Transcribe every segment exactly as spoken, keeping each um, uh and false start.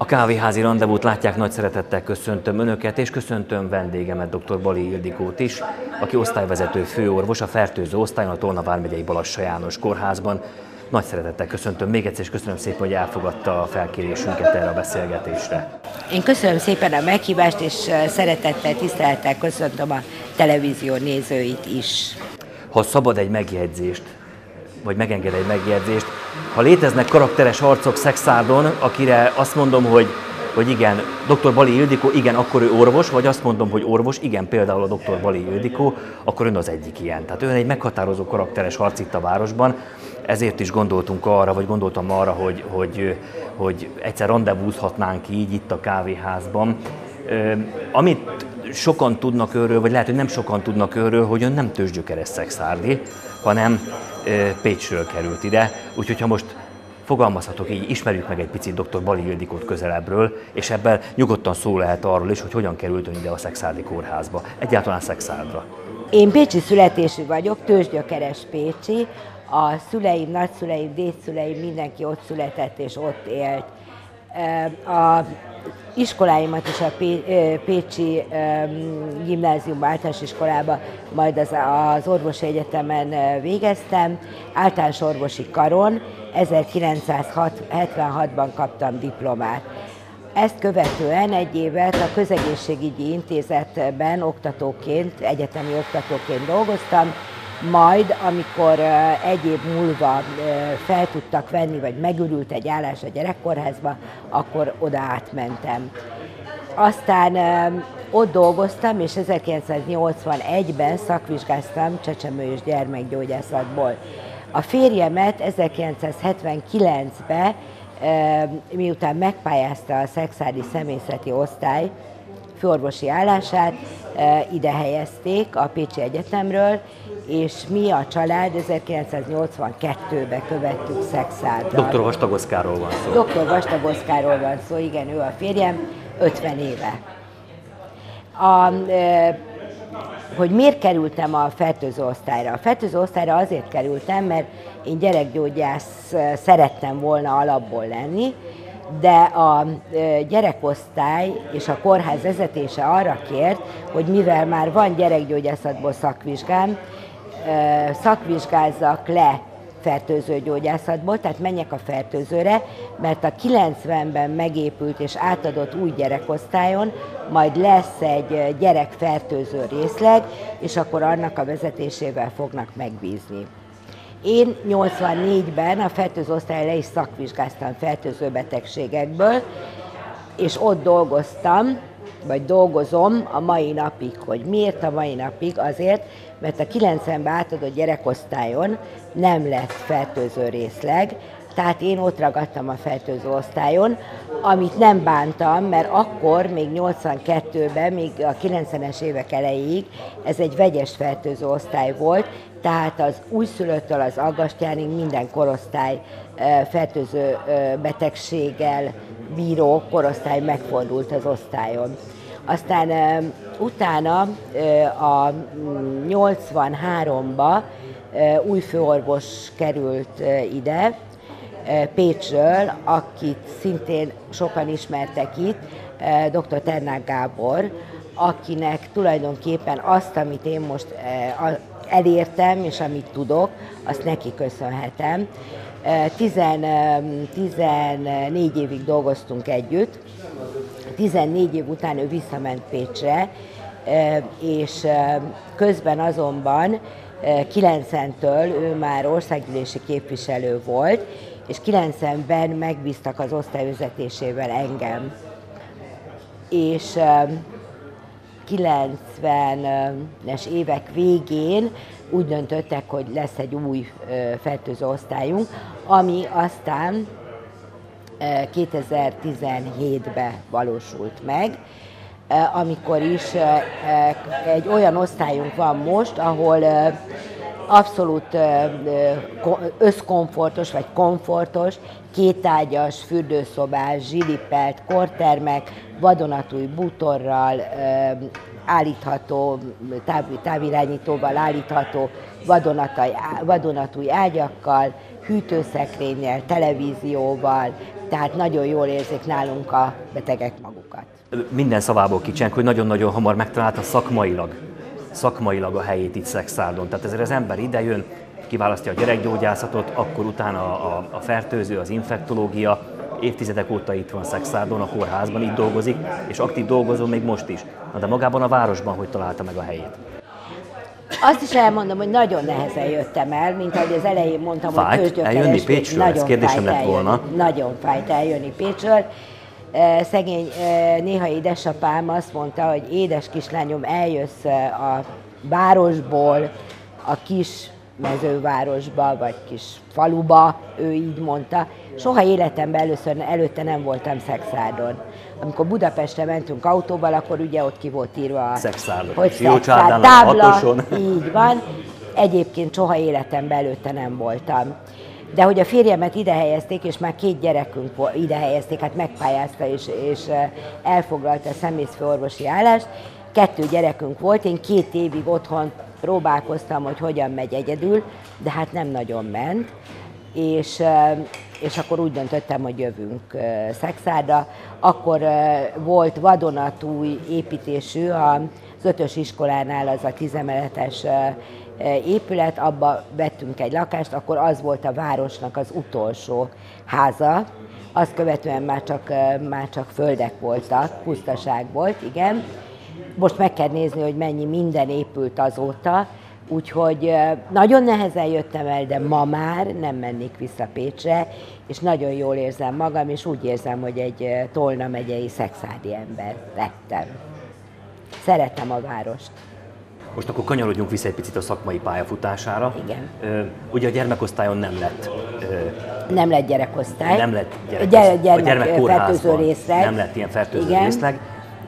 A kávéházi randevút látják, nagy szeretettel köszöntöm Önöket, és köszöntöm vendégemet, dr. Bali Ildikót is, aki osztályvezető főorvos a fertőző osztályon a Tolna vármegyei Balassa János kórházban. Nagy szeretettel köszöntöm még egyszer, és köszönöm szépen, hogy elfogadta a felkérésünket erre a beszélgetésre. Én köszönöm szépen a meghívást, és szeretettel, tisztelettel köszöntöm a televízió nézőit is. Ha szabad egy megjegyzést, vagy megenged egy megjegyzést, ha léteznek karakteres arcok Szexárdon, akire azt mondom, hogy, hogy igen, dr. Bali Ildikó, igen, akkor ő orvos, vagy azt mondom, hogy orvos, igen, például a dr. Bali Ildikó, akkor ön az egyik ilyen. Tehát ön egy meghatározó karakteres arc itt a városban, ezért is gondoltunk arra, vagy gondoltam arra, hogy, hogy, hogy egyszer randevúzhatnánk így itt a kávéházban. Amit sokan tudnak őről, vagy lehet, hogy nem sokan tudnak őről, hogy ön nem tőzsgyökeres szexárdi, hanem Pécsről került ide, úgyhogy ha most fogalmazhatok így, ismerjük meg egy picit dr. Bali Ildikót közelebbről, és ebben nyugodtan szó lehet arról is, hogy hogyan került ön ide a Szexárdi kórházba, egyáltalán Szexárdra. Én pécsi születésű vagyok, tőzsgyökeres pécsi, a szüleim, nagyszüleim, dédszüleim, mindenki ott született és ott élt. A iskoláimat is a Pécsi gimnáziumban, általános iskolába, majd az, az orvosi egyetemen végeztem, általános orvosi karon, ezerkilencszázhetvenhatban kaptam diplomát. Ezt követően egy évet a Közegészségügyi Intézetben oktatóként, egyetemi oktatóként dolgoztam, majd, amikor egy év múlva fel tudtak venni, vagy megürült egy állás a gyerekkórházba, akkor oda átmentem. Aztán ott dolgoztam, és ezerkilencszáznyolcvanegyben szakvizsgáztam csecsemő- és gyermekgyógyászatból. A férjemet ezerkilencszázhetvenkilencben, miután megpályázta a szexárdi személyzeti osztály főorvosi állását, ide helyezték a Pécsi Egyetemről, és mi a család ezerkilencszáznyolcvankettőben követtük Szexárdra. doktor Vastag Oszkárról van szó. doktor Vastag Oszkárról van szó, igen, ő a férjem, ötven éve. A, hogy miért kerültem a fertőző osztályra? A fertőző osztályra azért kerültem, mert én gyerekgyógyász szerettem volna alapból lenni, de a gyerekosztály és a kórház vezetése arra kért, hogy mivel már van gyerekgyógyászatból szakvizsgám, szakvizsgázzak le fertőzőgyógyászatból, tehát menjek a fertőzőre, mert a kilencvenben megépült és átadott új gyerekosztályon majd lesz egy gyerekfertőző részleg, és akkor annak a vezetésével fognak megbízni. Én nyolcvannégyben a fertőző osztályon le is szakvizsgáztam fertőző betegségekből, és ott dolgoztam, vagy dolgozom a mai napig. Hogy miért a mai napig? Azért, mert a kilencvenben átadott gyerekosztályon nem lett fertőző részleg, tehát én ott ragadtam a fertőző osztályon, amit nem bántam, mert akkor, még nyolcvankettőben, még a kilencvenes évek elejéig ez egy vegyes fertőző osztály volt, tehát az újszülöttől az aggastyánig minden korosztály fertőző betegséggel bíró korosztály megfordult az osztályon. Aztán utána a nyolcvanháromban új főorvos került ide, Pécsről, akit szintén sokan ismertek itt, dr. Ternák Gábor, akinek tulajdonképpen azt, amit én most elértem, és amit tudok, azt neki köszönhetem. tizennégy évig dolgoztunk együtt, tizennégy év után ő visszament Pécsre, és közben azonban kilencventől ő már országgyűlési képviselő volt, és kilencvenben megbíztak az osztály vezetésével engem. És kilencvenes évek végén úgy döntöttek, hogy lesz egy új fertőző osztályunk, ami aztán kétezer-tizenhétben valósult meg, amikor is egy olyan osztályunk van most, ahol abszolút összkomfortos vagy komfortos, kétágyas, fürdőszobás, zsilipelt, kortermek, vadonatúj bútorral állítható, táv, távirányítóval állítható vadonatúj ágyakkal, hűtőszekrényel, televízióval, tehát nagyon jól érzik nálunk a betegek magukat. Minden szavából kicsenk, hogy nagyon-nagyon hamar megtalálta szakmailag, szakmailag a helyét itt Szekszárdon. Tehát ezért az ember idejön, kiválasztja a gyerekgyógyászatot, akkor utána a, a, a fertőző, az infektológia, évtizedek óta itt van Szekszárdon, a kórházban, itt dolgozik, és aktív dolgozó még most is. Na de magában a városban hogy találta meg a helyét? Azt is elmondom, hogy nagyon nehezen jöttem el, mint ahogy az elején mondtam, fájt hogy eljönni Pécsről? Ez kérdésem lett volna. Nagyon fájt eljönni Pécsről. Szegény néha édesapám azt mondta, hogy édes kislányom, eljössz a városból, a kis mezővárosba, vagy kis faluba, ő így mondta. Soha életemben először, előtte nem voltam Szekszárdon. Amikor Budapestre mentünk autóval, akkor ugye ott ki volt írva, Szekszárdon, hogy Szekszárd tábla, így van. Egyébként soha életemben előtte nem voltam. De hogy a férjemet ide helyezték, és már két gyerekünk ide helyezték, hát megpályázta és, és elfoglalta a szemészfőorvosi állást. Kettő gyerekünk volt, én két évig otthon próbálkoztam, hogy hogyan megy egyedül, de hát nem nagyon ment. És, és akkor úgy döntöttem, hogy jövünk Szekszárdra. Akkor volt vadonatúj építésű, az ötös iskolánál az a tízemeletes épület, abba vettünk egy lakást, akkor az volt a városnak az utolsó háza. Azt követően már csak, már csak földek voltak, pusztaság volt, igen. Most meg kell nézni, hogy mennyi minden épült azóta, úgyhogy nagyon nehezen jöttem el, de ma már nem mennék vissza Pécsre, és nagyon jól érzem magam, és úgy érzem, hogy egy Tolna megyei szekszárdi ember lettem. Szeretem a várost. Most akkor kanyarodjunk vissza egy picit a szakmai pályafutására. Igen. Ugye a gyermekosztályon nem lett... Nem lett gyerekosztály. Nem lett gyerekosztály. Gyermek, a gyermekkórházban részleg. Nem lett ilyen fertőző Igen. részleg.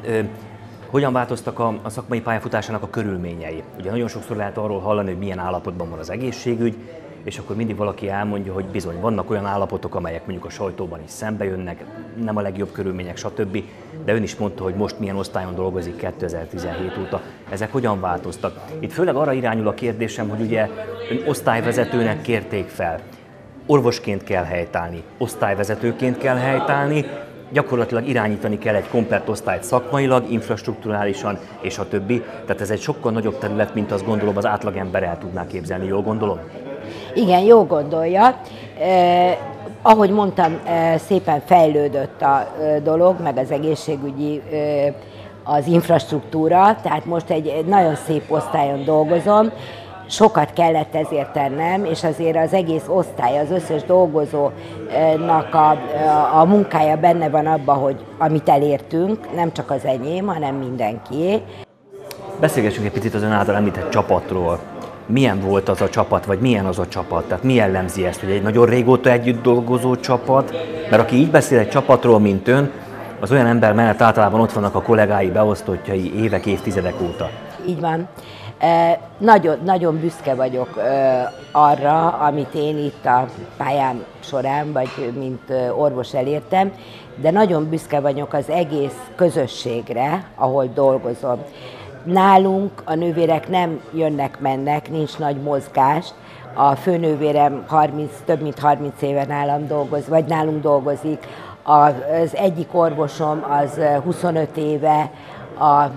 Hogyan változtak a, a szakmai pályafutásának a körülményei? Ugye nagyon sokszor lehet arról hallani, hogy milyen állapotban van az egészségügy, és akkor mindig valaki elmondja, hogy bizony vannak olyan állapotok, amelyek mondjuk a sajtóban is szembe jönnek, nem a legjobb körülmények, stb. De ön is mondta, hogy most milyen osztályon dolgozik kétezer-tizenhét óta. Ezek hogyan változtak? Itt főleg arra irányul a kérdésem, hogy ugye ön osztályvezetőnek kérték fel. Orvosként kell helytállni, osztályvezetőként kell helytállni, gyakorlatilag irányítani kell egy komplett osztályt szakmailag, infrastrukturálisan és a többi. Tehát ez egy sokkal nagyobb terület, mint azt gondolom az átlagember el tudná képzelni, jól gondolom? Igen, jó gondolja. Eh, ahogy mondtam, eh, szépen fejlődött a eh, dolog, meg az egészségügyi, eh, az infrastruktúra, tehát most egy, egy nagyon szép osztályon dolgozom. Sokat kellett ezért tennem, és azért az egész osztály, az összes dolgozónak a, a, a munkája benne van abban, hogy amit elértünk, nem csak az enyém, hanem mindenkié. Beszélgessünk egy picit az ön által említett csapatról. Milyen volt az a csapat, vagy milyen az a csapat? Tehát mi jellemzi ezt, hogy egy nagyon régóta együtt dolgozó csapat? Mert aki így beszél egy csapatról, mint ön, az olyan ember mellett általában ott vannak a kollégái, beosztottjai évek, évtizedek óta. Így van. E, nagyon, nagyon büszke vagyok e, arra, amit én itt a pályám során, vagy mint orvos elértem, de nagyon büszke vagyok az egész közösségre, ahol dolgozom. Nálunk a nővérek nem jönnek-mennek, nincs nagy mozgás. A főnővérem harminc, több mint harminc éve nálam dolgozik, vagy nálunk dolgozik. Az egyik orvosom az huszonöt éve, a, a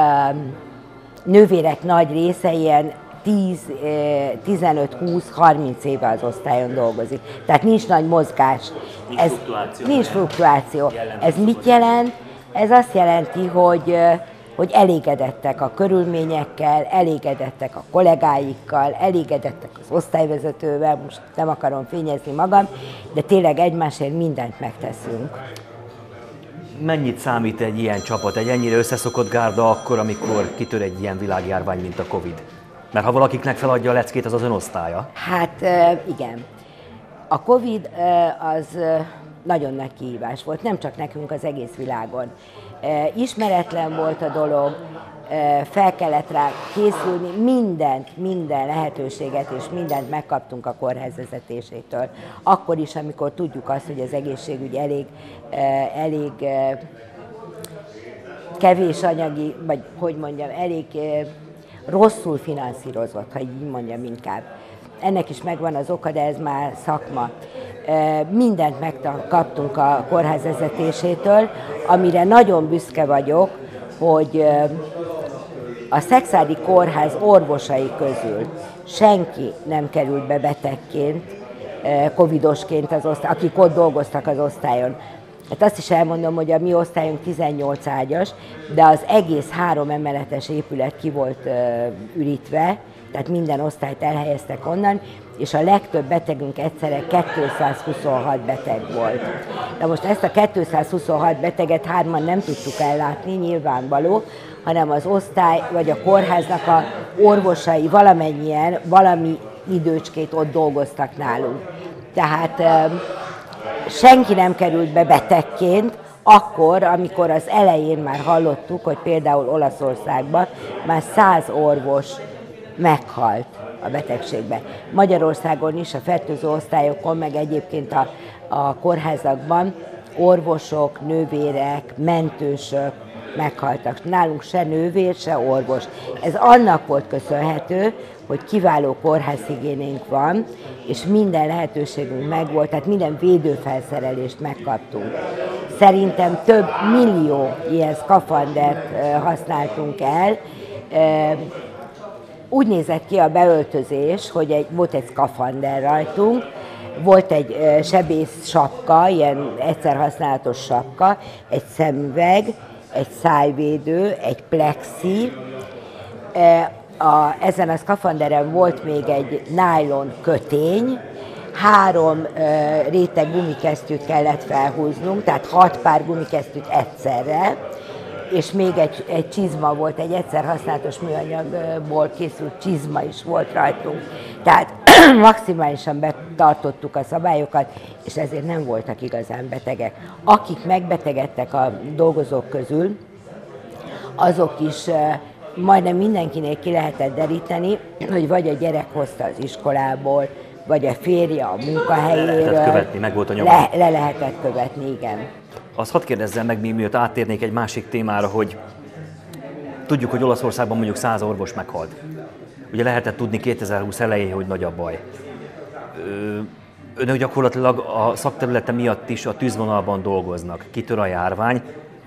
nővérek nagy része ilyen tíz, tizenöt, húsz, harminc éve az osztályon dolgozik. Tehát nincs nagy mozgás. Nincs Ez, fluktuáció. Nincs fluktuáció. Ez mit jelent? Ez azt jelenti, hogy hogy elégedettek a körülményekkel, elégedettek a kollégáikkal, elégedettek az osztályvezetővel, most nem akarom fényezni magam, de tényleg egymásért mindent megteszünk. Mennyit számít egy ilyen csapat, egy ennyire összeszokott gárda akkor, amikor kitör egy ilyen világjárvány, mint a Covid? Mert ha valakiknek feladja a leckét, az az ön osztálya. Hát igen. A Covid az nagyon nagy kihívás volt, nem csak nekünk, az egész világon. Ismeretlen volt a dolog, fel kellett rá készülni, mindent, minden lehetőséget és mindent megkaptunk a kórház vezetésétől. Akkor is, amikor tudjuk azt, hogy az egészségügy elég, elég kevés anyagi, vagy hogy mondjam, elég rosszul finanszírozott, ha így mondjam inkább. ennek is megvan az oka, de ez már szakma. Mindent megkaptunk a kórház vezetésétől, amire nagyon büszke vagyok, hogy a Szekszárdi Kórház orvosai közül senki nem került be betegként, covidosként az osztály, akik ott dolgoztak az osztályon. Hát azt is elmondom, hogy a mi osztályunk tizennyolc ágyas, de az egész három emeletes épület ki volt uh, ürítve, tehát minden osztályt elhelyeztek onnan, és a legtöbb betegünk egyszerre kétszázhuszonhat beteg volt. Na most ezt a kétszázhuszonhat beteget hárman nem tudtuk ellátni, nyilvánvaló, hanem az osztály vagy a kórháznak a orvosai valamennyien, valami időcskét ott dolgoztak nálunk. Tehát um, senki nem került be betegként, akkor, amikor az elején már hallottuk, hogy például Olaszországban már száz orvos meghalt a betegségben. Magyarországon is a fertőző osztályokon, meg egyébként a, a kórházakban orvosok, nővérek, mentősök meghaltak. Nálunk se nővér, se orvos. Ez annak volt köszönhető, hogy kiváló kórházhigiénénk van, és minden lehetőségünk megvolt, tehát minden védőfelszerelést megkaptunk. Szerintem több millió ilyen szkafandert használtunk el. Úgy nézett ki a beöltözés, hogy egy, volt egy szkafander rajtunk, volt egy sebész sapka, ilyen egyszer használatos sapka, egy szemüveg, egy szájvédő, egy plexi. A, ezen a szkafanderen volt még egy nylon kötény, három uh, réteg gumikesztyűt kellett felhúznunk, tehát hat pár gumikesztyűt egyszerre, és még egy, egy csizma volt, egy egyszer használatos műanyagból készült csizma is volt rajtunk. Tehát maximálisan betartottuk a szabályokat, és ezért nem voltak igazán betegek. Akik megbetegedtek a dolgozók közül, azok is uh, majdnem mindenkinél ki lehetett deríteni, hogy vagy a gyerek hozta az iskolából, vagy a férje a munkahelyéről. Le lehetett követni, meg volt a nyoma. Le, le lehetett követni, igen. Azt hadd kérdezzem meg, mi miatt áttérnék egy másik témára, hogy tudjuk, hogy Olaszországban mondjuk száz orvos meghalt. Ugye lehetett tudni kétezer-húsz elején, hogy nagy a baj. Önök gyakorlatilag a szakterülete miatt is a tűzvonalban dolgoznak, kitör a járvány.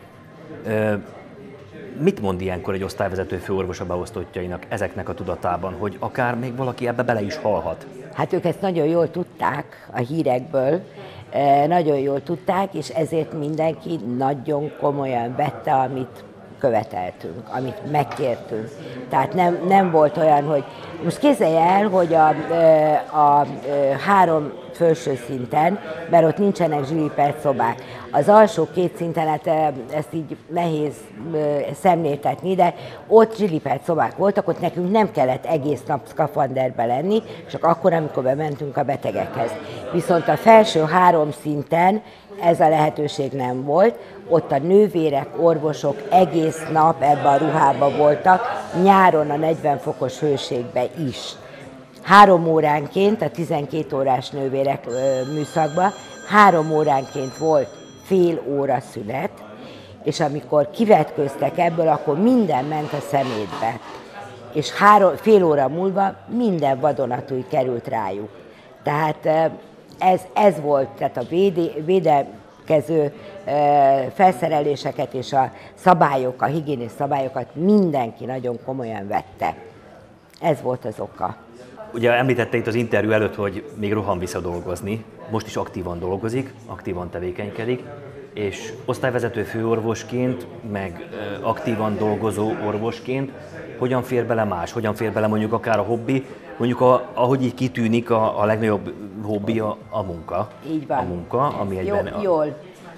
Mit mond ilyenkor egy osztályvezető főorvos a beosztottjainak ezeknek a tudatában, hogy akár még valaki ebbe bele is halhat? Hát ők ezt nagyon jól tudták a hírekből, nagyon jól tudták, és ezért mindenki nagyon komolyan vette, amit követeltünk, amit megkértünk. Tehát nem, nem volt olyan, hogy most képzelje el, hogy a, a, a három felső szinten, mert ott nincsenek zsilipert szobák. Az alsó két szinten, hát ezt így nehéz szemléltetni, de ott zsilipert szobák voltak, ott nekünk nem kellett egész nap szkafanderbe lenni, csak akkor, amikor bementünk a betegekhez. Viszont a felső három szinten ez a lehetőség nem volt, ott a nővérek, orvosok egész nap ebbe a ruhába voltak, nyáron a negyven fokos hőségbe is. Három óránként, a tizenkét órás nővérek műszakban, három óránként volt fél óra szünet, és amikor kivetköztek ebből, akkor minden ment a szemétbe. És három, fél óra múlva minden vadonatúj került rájuk. Tehát ez, ez volt, tehát a véde, védekező felszereléseket és a szabályok, a higiéniás szabályokat mindenki nagyon komolyan vette. Ez volt az oka. Ugye említette itt az interjú előtt, hogy még rohan vissza dolgozni, most is aktívan dolgozik, aktívan tevékenykedik, és osztályvezető főorvosként, meg aktívan dolgozó orvosként hogyan fér bele más, hogyan fér bele mondjuk akár a hobbi, mondjuk a, ahogy így kitűnik a, a legnagyobb hobbi a, a munka. Így van. A munka, ami egyben Jó, jól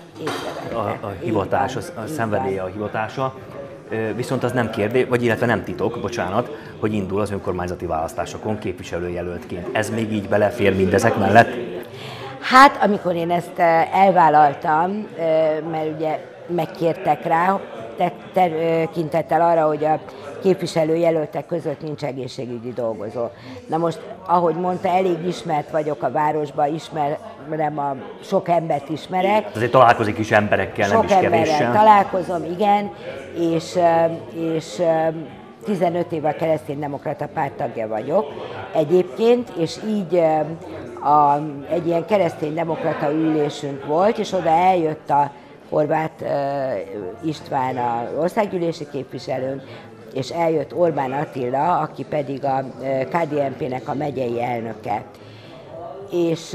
a, a hivatás, a, a szenvedélye a hivatása. Viszont az nem kérdés, vagy illetve nem titok, bocsánat, hogy indul az önkormányzati választásokon képviselőjelöltként. Ez még így belefér mindezek mellett? Hát, amikor én ezt elvállaltam, mert ugye megkértek rá, tekintettel arra, hogy a képviselőjelöltek között nincs egészségügyi dolgozó. Na most, ahogy mondta, elég ismert vagyok a városban, ismerem, a sok embert ismerek. Azért találkozik is emberekkel, nem is kevéssel. Sok emberrel találkozom, igen, és, és tizenöt éve a Kereszténydemokrata Párt tagja vagyok egyébként, és így a, egy ilyen kereszténydemokrata ülésünk volt, és oda eljött a Horváth István, az országgyűlési képviselőnk, és eljött Orbán Attila, aki pedig a ká dé en pé-nek a megyei elnöke. És,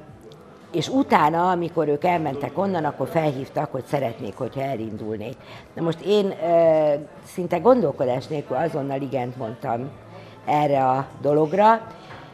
és utána, amikor ők elmentek onnan, akkor felhívtak, hogy szeretnék, hogyha elindulnék. Na most én szinte gondolkodás nélkül azonnal igent mondtam erre a dologra,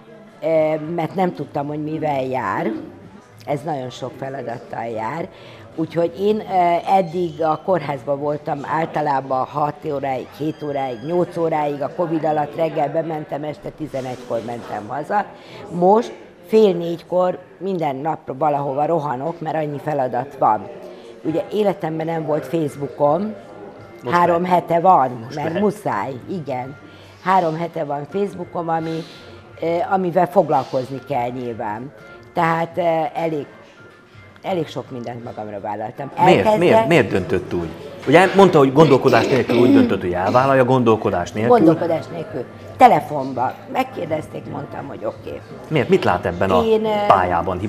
mert nem tudtam, hogy mivel jár. Ez nagyon sok feladattal jár. Úgyhogy én eddig a kórházban voltam általában hat óráig, hét óráig, nyolc óráig, a Covid alatt reggel bementem, este tizenegykor mentem haza. Most fél négykor minden nap valahova rohanok, mert annyi feladat van. Ugye életemben nem volt Facebookom, most három lehet. hete van, most mert lehet. Muszáj, igen. Három hete van Facebookom, ami, amivel foglalkozni kell nyilván. Tehát elég Elég sok mindent magamra vállaltam. Miért, miért, miért döntött úgy? Ugye mondta, hogy gondolkodás nélkül úgy döntött, hogy elvállalja, gondolkodás nélkül. Gondolkodás nélkül. Telefonban. Megkérdezték, mondtam, hogy oké. Okay. Miért? Mit lát ebben a Én, pályában,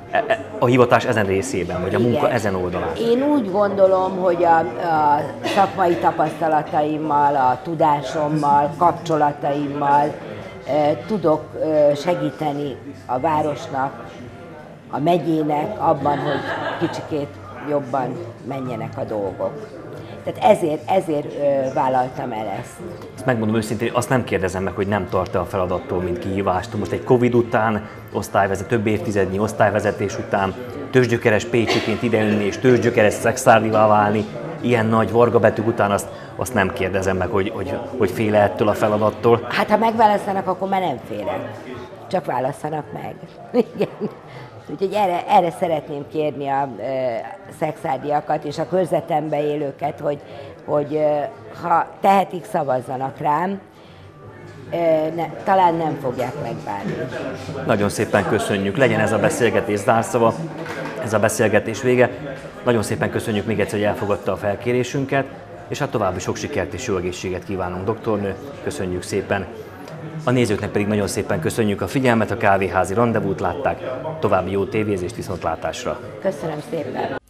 a hivatás ezen részében, vagy a munka igen. ezen oldalán? Én úgy gondolom, hogy a, a szakmai tapasztalataimmal, a tudásommal, kapcsolataimmal eh, tudok eh, segíteni a városnak, a megyének abban, hogy kicsikét jobban menjenek a dolgok. Tehát ezért, ezért ö, vállaltam el ezt. Ezt megmondom őszintén, azt nem kérdezem meg, hogy nem tart-e a feladattól, mint kihívást. Most egy Covid után, osztályvezet, több évtizednyi osztályvezetés után, tőzsgyökeres pécsiként idejönni és tőzsgyökeres szekszárlivá válni, ilyen nagy varga betűk után azt, azt nem kérdezem meg, hogy, hogy, hogy fél ettől a feladattól. Hát ha megválasztanak, akkor már nem félek. Csak válasszanak meg. Igen. Úgyhogy erre, erre szeretném kérni a e, szexárdiakat és a körzetembe élőket, hogy, hogy e, ha tehetik, szavazzanak rám, e, ne, talán nem fogják megbánni. Nagyon szépen köszönjük, legyen ez a beszélgetés zárszava, ez a beszélgetés vége. Nagyon szépen köszönjük még egyszer, hogy elfogadta a felkérésünket, és hát további sok sikert és jó egészséget kívánunk, doktornő. Köszönjük szépen. A nézőknek pedig nagyon szépen köszönjük a figyelmet, a kávéházi rendezvút látták. További jó tévézést, viszontlátásra! Köszönöm szépen!